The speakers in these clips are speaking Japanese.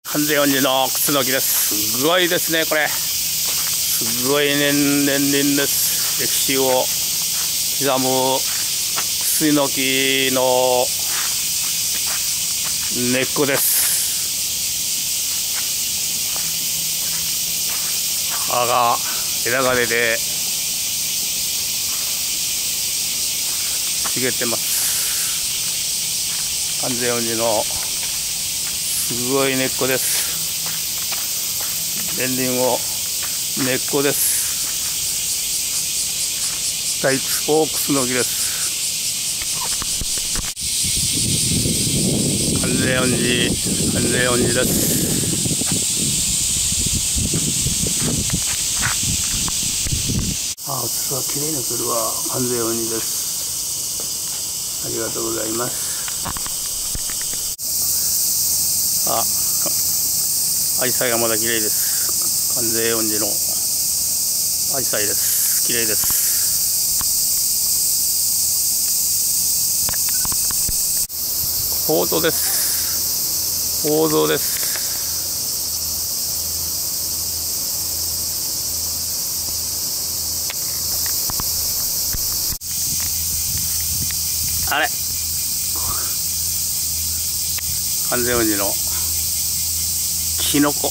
完全恩寺のクスノキです。すごいですね、これ。すごい年輪です。歴史を刻むクスノキの根っこです。葉が枝が出て茂ってます。完全恩寺のすごい根っこです。年輪を根っこです。大クスノキです。完全恩寺です。あ、器きれいに来るわ。完全恩寺です。ありがとうございます。アジサイがまだ綺麗です。完全恩寺のアジサイです。綺麗です。宝蔵です。宝蔵です。あれ、完全恩寺のキノ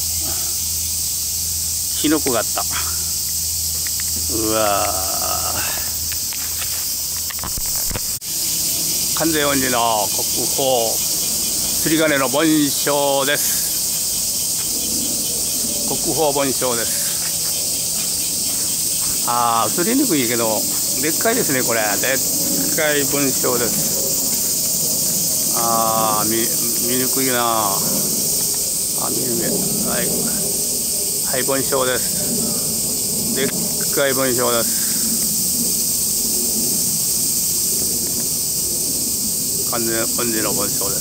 コがあった。うわー、完全恩寺の国宝釣り鐘の梵鐘です。国宝梵鐘です。ああ、映りにくいけどでっかいですね。これでっかい梵鐘です。ああ、見にくいな。あ、見るね。はい、梵鐘です。でっかい梵鐘です。完全恩寺の梵鐘です。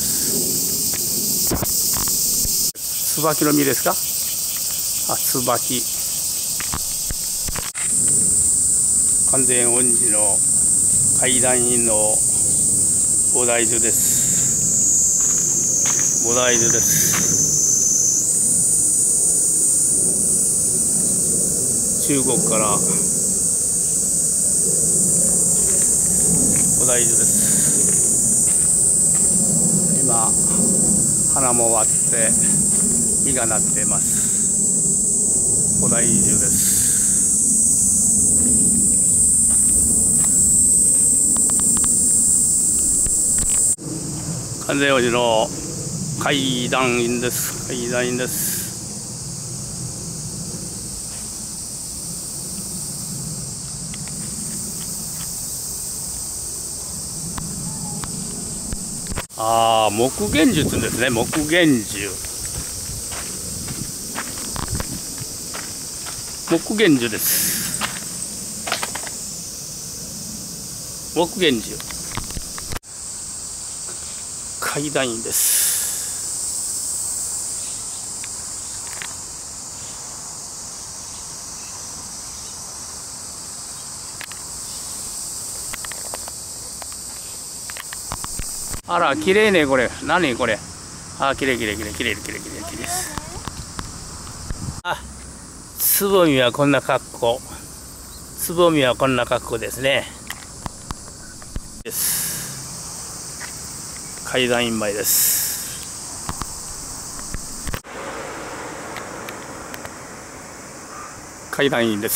椿の実ですか。あ、椿。完全恩寺の階段院の菩提樹です。菩提樹です。中国から菩提樹です。今花も終わって実がなっています。菩提樹です。完全恩寺の階段院です。階段院です。ああ、木玄樹ですね。木玄樹。木玄樹です。木玄樹。階段院です。あら、綺麗ね、これ。何これ。あ、綺麗です。あ、つぼみはこんな格好。つぼみはこんな格好ですね。です。階段院前です。階段院です。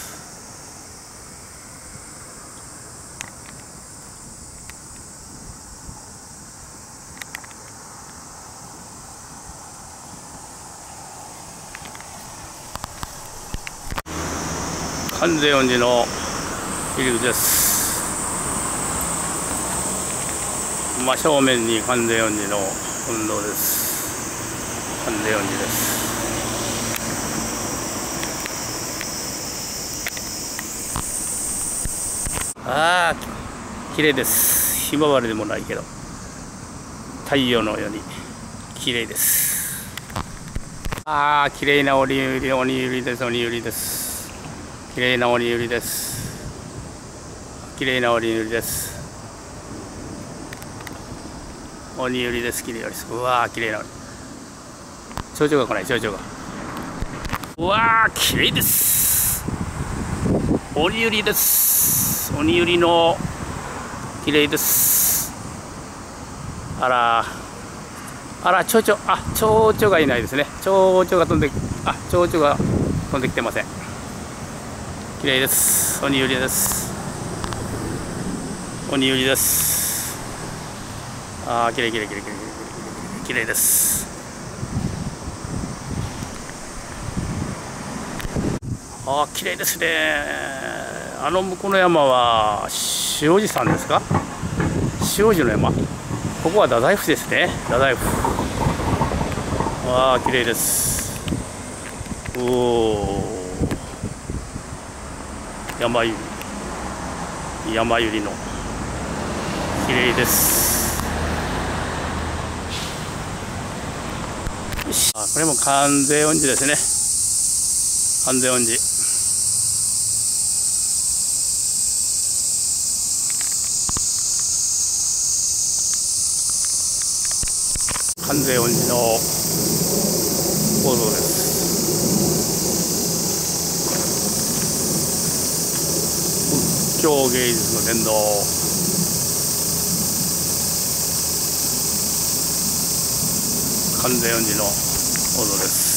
完全恩寺の入り口です。真正面に完全恩寺の本堂です。完全恩寺です。ああ、綺麗です。ひまわりでもないけど太陽のように綺麗です。ああ、綺麗な鬼ゆりです。鬼ゆりです。綺麗な鬼ゆりです。綺麗な鬼ゆりです。鬼ゆりです。綺麗です。うわー、綺麗な鬼。 蝶々が来ない、蝶々が。うわー、綺麗です。鬼ユリです。鬼ユリの綺麗です。あらあら、蝶々、あ、蝶々がいないですね。蝶々が飛んで、あ、蝶々が飛んできてません。綺麗です。鬼ユリです。鬼ユリです。あー、綺麗綺麗綺麗綺麗綺麗です。あー、綺麗ですね。あの向こうの山は塩路さんですか？塩路の山。ここは太宰府ですね。太宰府。ああ、綺麗です。おお。山ゆり。山ゆりの。綺麗です。よし。あ、これも観世音寺ですね。観世音寺。観世音寺の構造です。仏教芸術の伝道。観世音寺の構造です。